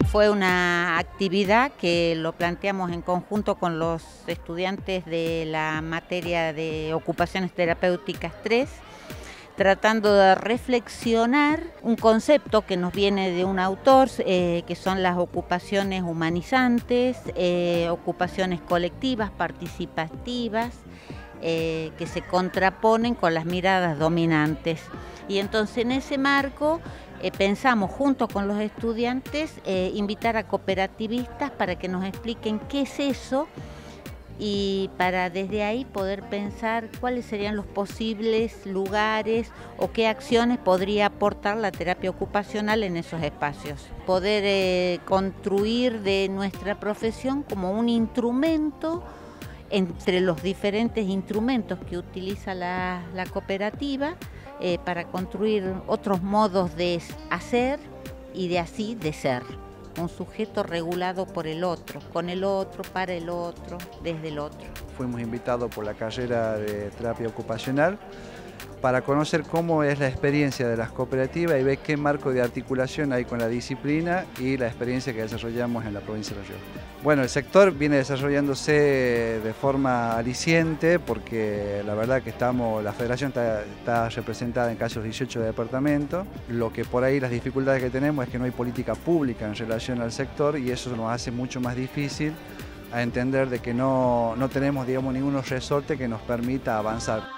fue una actividad que lo planteamos en conjunto con los estudiantes de la materia de ocupaciones terapéuticas 3, tratando de reflexionar un concepto que nos viene de un autor, que son las ocupaciones humanizantes, ocupaciones colectivas, participativas, que se contraponen con las miradas dominantes. Y entonces en ese marco pensamos junto con los estudiantes invitar a cooperativistas para que nos expliquen qué es eso y para desde ahí poder pensar cuáles serían los posibles lugares o qué acciones podría aportar la terapia ocupacional en esos espacios. Poder construir de nuestra profesión como un instrumento entre los diferentes instrumentos que utiliza la cooperativa para construir otros modos de hacer y de así de ser. Un sujeto regulado por el otro, con el otro, para el otro, desde el otro. Fuimos invitados por la carrera de terapia ocupacional para conocer cómo es la experiencia de las cooperativas y ver qué marco de articulación hay con la disciplina y la experiencia que desarrollamos en la provincia de La Rioja. Bueno, el sector viene desarrollándose de forma aliciente porque la verdad que la federación está representada en casi los 18 departamentos. Lo que por ahí las dificultades que tenemos es que no hay política pública en relación al sector y eso nos hace mucho más difícil a entender de que no tenemos, digamos, ningún resorte que nos permita avanzar.